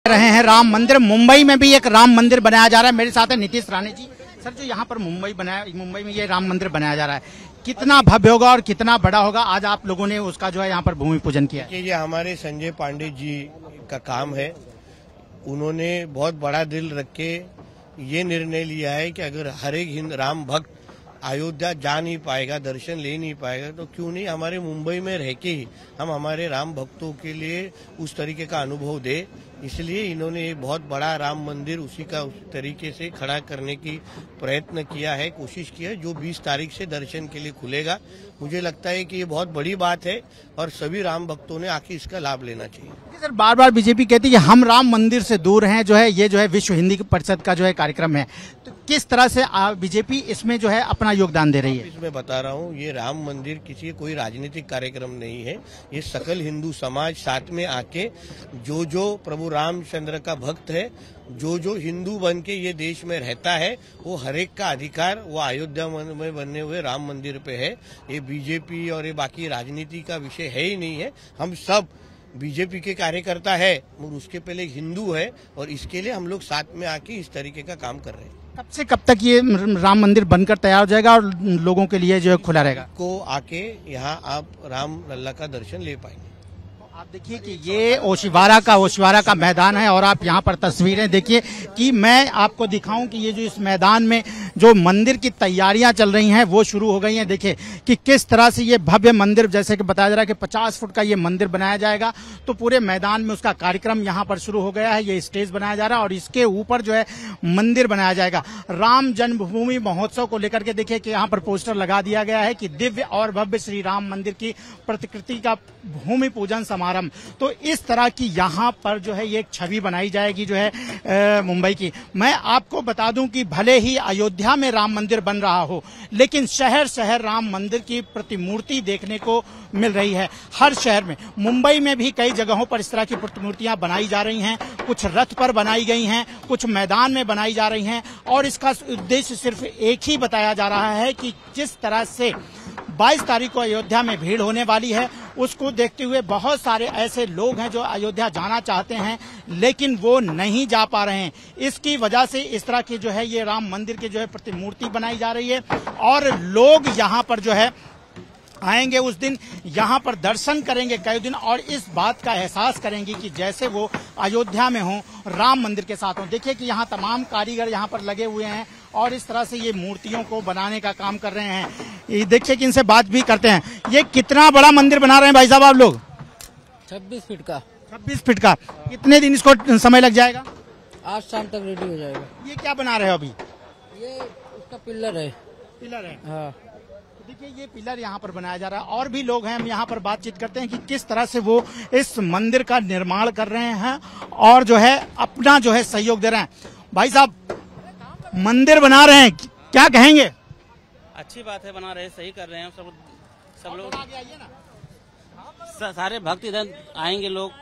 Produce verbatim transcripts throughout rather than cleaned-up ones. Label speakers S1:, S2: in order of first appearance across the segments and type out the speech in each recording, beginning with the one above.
S1: रहे हैं राम मंदिर। मुंबई में भी एक राम मंदिर बनाया जा रहा है। मेरे साथ है नीतीश राणे जी। सर, जो यहाँ पर मुंबई बनाया मुंबई में ये राम मंदिर बनाया जा रहा है, कितना भव्य होगा और कितना बड़ा होगा? आज आप लोगों ने उसका जो है यहाँ पर भूमि पूजन किया है।
S2: ये हमारे संजय पांडे जी का काम है। उन्होंने बहुत बड़ा दिल रख के ये निर्णय लिया है कि अगर हर एक हिंद राम भक्त अयोध्या जा नहीं पाएगा, दर्शन ले नहीं पाएगा, तो क्यों नहीं हमारे मुंबई में रह के ही हम हमारे राम भक्तों के लिए उस तरीके का अनुभव दे। इसलिए इन्होंने एक बहुत बड़ा राम मंदिर उसी का उस तरीके से खड़ा करने की प्रयत्न किया है, कोशिश की है, जो बीस तारीख से दर्शन के लिए खुलेगा। मुझे लगता है कि ये बहुत बड़ी बात है और सभी राम भक्तों ने आके इसका लाभ लेना चाहिए।
S1: सर, बार बार बीजेपी कहती है कि हम राम मंदिर से दूर हैं, जो है ये जो है विश्व हिंदी परिषद का जो है कार्यक्रम है, तो किस तरह से बीजेपी इसमें जो है अपना योगदान दे रही है?
S2: इसमें बता रहा हूँ, ये राम मंदिर किसी कोई राजनीतिक कार्यक्रम नहीं है। ये सकल हिंदू समाज साथ में आके जो जो प्रभु रामचंद्र का भक्त है, जो जो हिंदू बन के ये देश में रहता है, वो हरेक का अधिकार वो अयोध्या में बनने हुए राम मंदिर पे है। ये बीजेपी और ये बाकी राजनीति का विषय है ही नहीं है। हम सब बीजेपी के कार्यकर्ता है और उसके पहले हिंदू है और इसके लिए हम लोग साथ में आके इस तरीके का काम कर रहे हैं।
S1: कब से कब तक ये राम मंदिर बनकर तैयार हो जाएगा और लोगों के लिए जो है खुला रहेगा?
S2: को आके यहाँ आप राम लल्ला का दर्शन ले पाएंगे।
S1: आप देखिए कि ये ओशिवारा का ओशिवारा का मैदान है और आप यहाँ पर तस्वीरें देखिए कि मैं आपको दिखाऊं कि ये जो इस मैदान में जो मंदिर की तैयारियां चल रही हैं वो शुरू हो गई हैं। देखिए कि किस तरह से ये भव्य मंदिर, जैसे कि बताया जा रहा है कि पचास फुट का ये मंदिर बनाया जाएगा, तो पूरे मैदान में उसका कार्यक्रम यहाँ पर शुरू हो गया है। ये स्टेज बनाया जा रहा है और इसके ऊपर जो है मंदिर बनाया जाएगा। राम जन्मभूमि महोत्सव को लेकर के देखिए कि यहाँ पर पोस्टर लगा दिया गया है कि दिव्य और भव्य श्री राम मंदिर की प्रतिकृति का भूमि पूजन समारोह। तो इस तरह की यहाँ पर जो है ये एक छवि बनाई जाएगी जो है मुंबई की। मैं आपको बता दूं कि भले ही अयोध्या में राम मंदिर बन रहा हो, लेकिन शहर शहर राम मंदिर की प्रतिमूर्ति देखने को मिल रही है। हर शहर में, मुंबई में भी कई जगहों पर इस तरह की प्रतिमूर्तियां बनाई जा रही हैं। कुछ रथ पर बनाई गई हैं, कुछ मैदान में बनाई जा रही हैं और इसका उद्देश्य सिर्फ एक ही बताया जा रहा है कि जिस तरह से बाईस तारीख को अयोध्या में भीड़ होने वाली है, उसको देखते हुए बहुत सारे ऐसे लोग हैं जो अयोध्या जाना चाहते हैं लेकिन वो नहीं जा पा रहे हैं। इसकी वजह से इस तरह की जो है ये राम मंदिर की जो है प्रतिमूर्ति बनाई जा रही है और लोग यहाँ पर जो है आएंगे, उस दिन यहाँ पर दर्शन करेंगे कई दिन और इस बात का एहसास करेंगे कि जैसे वो अयोध्या में हों, राम मंदिर के साथ हों। देखिए कि यहाँ तमाम कारीगर यहाँ पर लगे हुए हैं और इस तरह से ये मूर्तियों को बनाने का काम कर रहे हैं। ये देखिए कि इनसे बात भी करते हैं। ये कितना बड़ा मंदिर बना रहे हैं भाई साहब आप लोग?
S3: छब्बीस फीट का।
S1: छब्बीस फीट का। कितने दिन इसको समय लग जाएगा?
S3: आज शाम तक रेडी हो जाएगा।
S1: ये क्या बना रहे हो अभी?
S3: ये उसका पिलर है।
S1: पिलर है,
S3: हाँ।
S1: देखिए ये पिलर यहाँ पर बनाया जा रहा है और भी लोग हैं। हम यहाँ पर बातचीत करते हैं कि किस तरह से वो इस मंदिर का निर्माण कर रहे हैं और जो है अपना जो है सहयोग दे रहे हैं। भाई साहब, मंदिर बना रहे हैं, क्या कहेंगे?
S4: अच्छी बात है, बना रहे हैं, सही कर रहे हैं। सब सब लोग सारे भक्त इधर आएंगे, लोग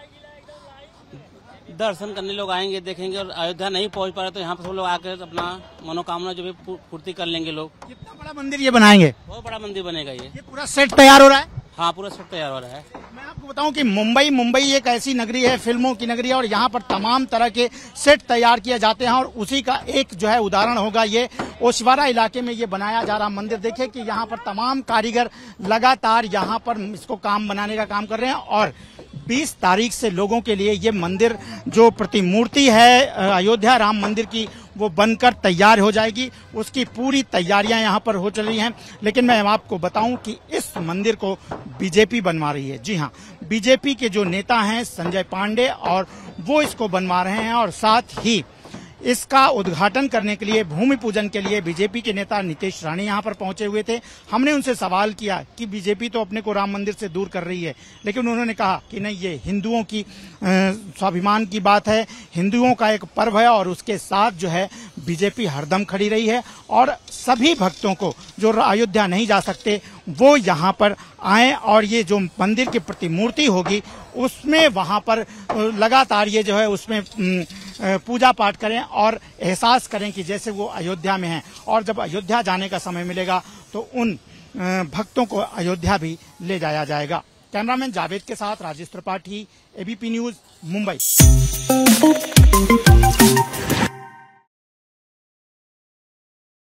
S4: दर्शन करने लोग आएंगे, देखेंगे। और अयोध्या नहीं पहुंच पा रहे तो यहाँ पर सब लोग आकर अपना मनोकामना जो भी पूर्ति कर लेंगे लोग।
S1: कितना बड़ा मंदिर ये बनाएंगे?
S4: बहुत बड़ा मंदिर बनेगा ये।
S1: ये पूरा सेट तैयार हो रहा है?
S4: हाँ, पूरा सेट तैयार हो रहा है।
S1: मैं आपको बताऊं कि मुंबई मुंबई एक ऐसी नगरी है, फिल्मों की नगरी है और यहाँ पर तमाम तरह के सेट तैयार किए जाते हैं और उसी का एक जो है उदाहरण होगा ये ओशिवारा इलाके में ये बनाया जा रहा मंदिर। देखिए कि यहाँ पर तमाम कारीगर लगातार यहाँ पर इसको काम बनाने का काम कर रहे हैं और बीस तारीख से लोगों के लिए ये मंदिर जो प्रतिमूर्ति है अयोध्या राम मंदिर की, वो बनकर तैयार हो जाएगी। उसकी पूरी तैयारियां यहाँ पर हो चल रही हैं। लेकिन मैं आपको बताऊं कि इस मंदिर को बीजेपी बनवा रही है। जी हाँ, बीजेपी के जो नेता हैं संजय पांडे, और वो इसको बनवा रहे हैं और साथ ही इसका उद्घाटन करने के लिए, भूमि पूजन के लिए बीजेपी के नेता नीतीश राणे यहाँ पर पहुंचे हुए थे। हमने उनसे सवाल किया कि बीजेपी तो अपने को राम मंदिर से दूर कर रही है, लेकिन उन्होंने कहा कि नहीं, ये हिंदुओं की स्वाभिमान की बात है, हिंदुओं का एक पर्व है और उसके साथ जो है बीजेपी हरदम खड़ी रही है और सभी भक्तों को जो अयोध्या नहीं जा सकते वो यहाँ पर आए और ये जो मंदिर की प्रतिमूर्ति होगी उसमें वहाँ पर लगातार ये जो है उसमें पूजा पाठ करें और एहसास करें कि जैसे वो अयोध्या में हैं। और जब अयोध्या जाने का समय मिलेगा तो उन भक्तों को अयोध्या भी ले जाया जाएगा। कैमरामैन जावेद के साथ राजेश त्रिपाठी, एबीपी न्यूज, मुंबई।
S5: है।